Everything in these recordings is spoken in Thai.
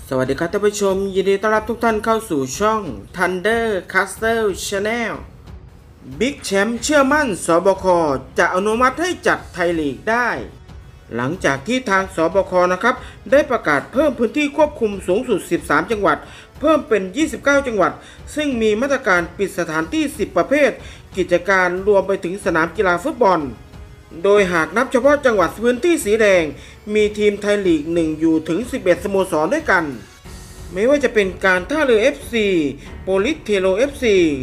สวัสดีครับท่านผู้ชมยินดีต้อนรับทุกท่านเข้าสู่ช่อง Thunder Castle Channel บิ๊กแชมป์เชื่อมั่นสบคจะอนุมัติให้จัดไทยลีกได้หลังจากที่ทางสบคนะครับได้ประกาศเพิ่มพื้นที่ควบคุมสูงสุด13จังหวัดเพิ่มเป็น29จังหวัดซึ่งมีมาตรการปิดสถานที่10ประเภทกิจการรวมไปถึงสนามกีฬาฟุตบอลโดยหากนับเฉพาะจังหวัดพื้นที่สีแดงมีทีมไทยลีก1อยู่ถึง11สโมสรด้วยกันไม่ว่าจะเป็นการท่าเรือ FC โปลิสเทโร FC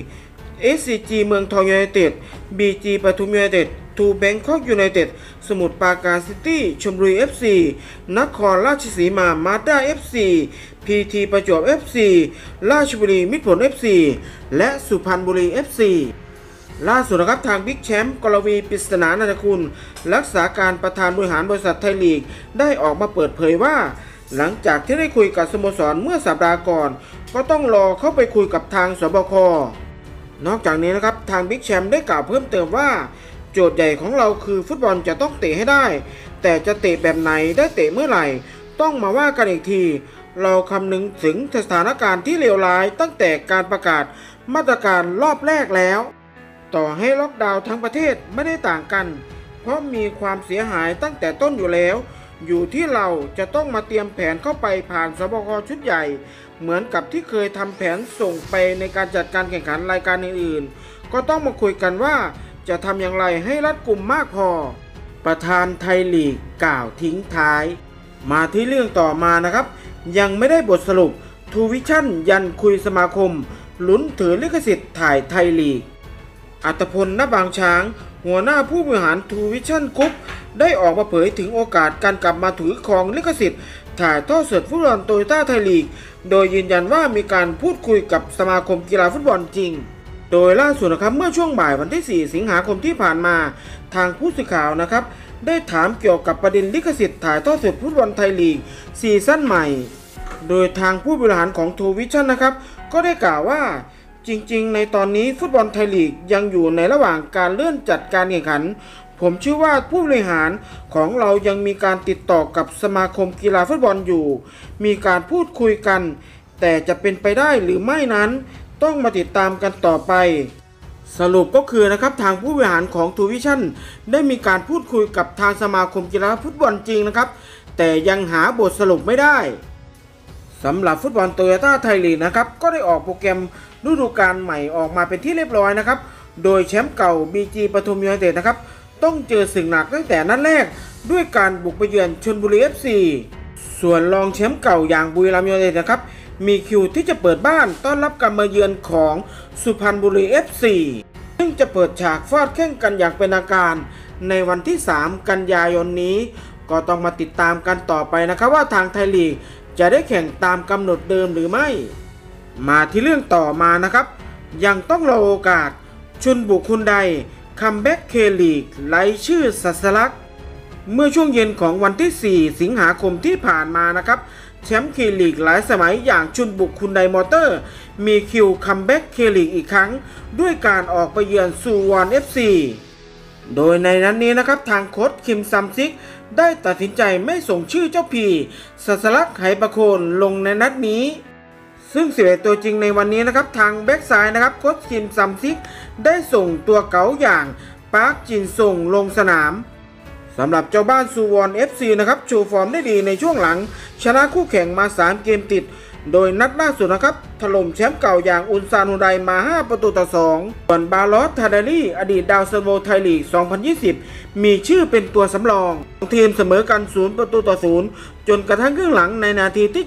SCG เมืองทองยูไนเต็ด BG ปทุมยูไนเต็ดทูแบงคอกยูไนเต็ดสมุทรปราการซิตี้ชลบุรี FC นครราชสีมามาด้า FC PT ประจวบ FC ราชบุรีมิตรผล FC และสุพรรณบุรี FCล่าสุดนะครับทางบิ๊กแชมป์กรวีปริศนานันทคุณรักษาการประธานบริหารบริษัทไทยลีกได้ออกมาเปิดเผยว่าหลังจากที่ได้คุยกับสโมสรเมื่อสัปดาห์ก่อนก็ต้องรอเข้าไปคุยกับทางสบคนอกจากนี้นะครับทางบิ๊กแชมป์ได้กล่าวเพิ่มเติมว่าโจทย์ใหญ่ของเราคือฟุตบอลจะต้องเตะให้ได้แต่จะเตะแบบไหนได้เตะเมื่อไหร่ต้องมาว่ากันอีกทีเราคำนึงถึงสถานการณ์ที่เลวร้ายตั้งแต่การประกาศมาตรการรอบแรกแล้วต่อให้ล็อกดาวน์ทั้งประเทศไม่ได้ต่างกันเพราะมีความเสียหายตั้งแต่ต้นอยู่แล้วอยู่ที่เราจะต้องมาเตรียมแผนเข้าไปผ่านสบคชุดใหญ่เหมือนกับที่เคยทำแผนส่งไปในการจัดการแข่งขันรายการอื่นๆก็ต้องมาคุยกันว่าจะทำอย่างไรให้รัดกุมมากพอประธานไทยลีกกล่าวทิ้งท้ายมาที่เรื่องต่อมานะครับยังไม่ได้บทสรุปทูวิชั่นยันคุยสมาคมลุ้นถือลิขสิทธิ์ถ่ายไทยลีกอัตพล ณ บางช้างหัวหน้าผู้บริหารทูวิชั่นกรุ๊ปได้ออกมาเผยถึงโอกาสการกลับมาถือครองลิขสิทธิ์ถ่ายทอดสดฟุตบอลโตโยต้าไทยลีกโดยยืนยันว่ามีการพูดคุยกับสมาคมกีฬาฟุตบอลจริงโดยล่าสุดนะครับเมื่อช่วงบ่ายวันที่4สิงหาคมที่ผ่านมาทางผู้สื่อข่าวนะครับได้ถามเกี่ยวกับประเด็นลิขสิทธิ์ถ่ายทอดสดฟุตบอลไทยลีกซีซั่นใหม่โดยทางผู้บริหารของทูวิชั่นนะครับก็ได้กล่าวว่าจริงๆในตอนนี้ฟุตบอลไทยลีกยังอยู่ในระหว่างการเลื่อนจัดการแข่งขันผมเชื่อว่าผู้บริหารของเรายังมีการติดต่อกับสมาคมกีฬาฟุตบอลอยู่มีการพูดคุยกันแต่จะเป็นไปได้หรือไม่นั้นต้องมาติดตามกันต่อไปสรุปก็คือนะครับทางผู้บริหารของทูวิชั่นได้มีการพูดคุยกับทางสมาคมกีฬาฟุตบอลจริงนะครับแต่ยังหาบทสรุปไม่ได้สำหรับฟุตบอลโตโยต้าไทยลีกนะครับก็ได้ออกโปรแกรมฤดูกาลใหม่ออกมาเป็นที่เรียบร้อยนะครับโดยแชมป์เก่า BG ปทุมยูไนเต็ดนะครับต้องเจอศึกหนักตั้งแต่นัดแรกด้วยการบุกไปเยือนชลบุรี FC ส่วนรองแชมป์เก่าอย่างบุรีรัมย์ยูไนเต็ดนะครับมีคิวที่จะเปิดบ้านต้อนรับการมาเยือนของสุพรรณบุรี FC ซึ่งจะเปิดฉากฟาดแข่งกันอย่างเป็นทางการในวันที่3กันยายนนี้ก็ต้องมาติดตามกันต่อไปนะครับว่าทางไทยลีกจะได้แข่งตามกำหนดเดิมหรือไม่มาที่เรื่องต่อมานะครับยังต้องรอโอกาสชุนบุคคลใดคัมแบ็กเคลีกไล่ชื่อสัสลักเมื่อช่วงเย็นของวันที่4สิงหาคมที่ผ่านมานะครับแชมป์เคลีกหลายสมัยอย่างชุนบุคคลใดมอเตอร์มีคิวคัมแบ็กเคลีกอีกครั้งด้วยการออกไปเยือนซูวอน FC โดยในนั้นนี้นะครับทางโค้ชคิมซัมซิกได้ตัดสินใจไม่ส่งชื่อเจ้าพีสัสลักไหประโคนลงในนัดนี้ซึ่ง11ตัวจริงในวันนี้นะครับทางแบ็กซ้ายนะครับโค้ชคิมซัมซิกได้ส่งตัวเก๋าอย่างปาร์คจินส่งลงสนามสำหรับเจ้าบ้านซูวอน FC นะครับโชว์ฟอร์มได้ดีในช่วงหลังชนะคู่แข่งมา3เกมติดโดยนัดล่าสุดนะครับถล่มแชมป์เก่าอย่างอุนซานฮุไดมา5ประตูต่อ2ส่วนบาลอสทาดารีอดีตดาวซันโวไทยลีก2020มีชื่อเป็นตัวสำรองทีมเสมอกัน0ประตูต่อ0จนกระทั่งครึ่งหลังในนาทีที่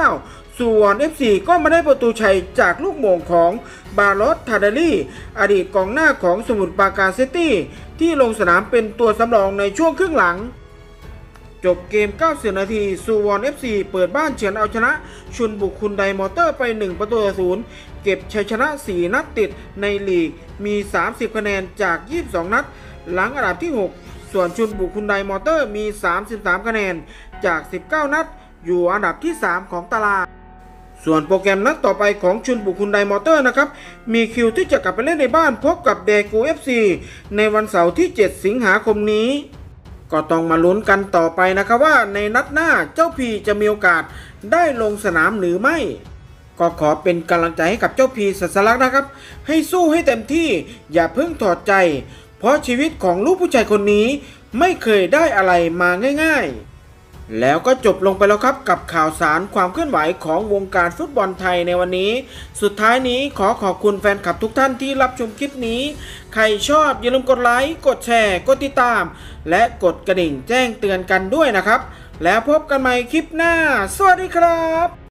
79ซูวอน FC ก็มาได้ประตูชัยจากลูกโมงของบาลอสทาดารีอดีตกองหน้าของสมุทรปราการซิตี้ที่ลงสนามเป็นตัวสำรองในช่วงครึ่งหลังจบเกม90นาทีซูวอน FC เปิดบ้านเฉือนเอาชนะชุนบุคคลไดมอเตอร์ไป1ประตูต่อ0เก็บชัยชนะ4นัดติดในลีกมี30คะแนนจาก22นัดหลังอันดับที่6ส่วนชุนบุคคลไดมอเตอร์มี33คะแนนจาก19นัดอยู่อันดับที่3ของตารางส่วนโปรแกรมนัดต่อไปของชุนบุคคลไดมอเตอร์นะครับมีคิวที่จะกลับไปเล่นในบ้านพบกับเดกู FC ในวันเสาร์ที่7สิงหาคมนี้ก็ต้องมาลุ้นกันต่อไปนะครับว่าในนัดหน้าเจ้าพีจะมีโอกาสได้ลงสนามหรือไม่ก็ขอเป็นกำลังใจให้กับเจ้าพีสัสลักนะครับให้สู้ให้เต็มที่อย่าเพิ่งถอดใจเพราะชีวิตของลูกผู้ชายคนนี้ไม่เคยได้อะไรมาง่ายๆแล้วก็จบลงไปแล้วครับกับข่าวสารความเคลื่อนไหวของวงการฟุตบอลไทยในวันนี้สุดท้ายนี้ขอขอบคุณแฟนคลับทุกท่านที่รับชมคลิปนี้ใครชอบอย่าลืมกดไลค์กดแชร์กดติดตามและกดกระดิ่งแจ้งเตือนกันด้วยนะครับแล้วพบกันใหม่คลิปหน้าสวัสดีครับ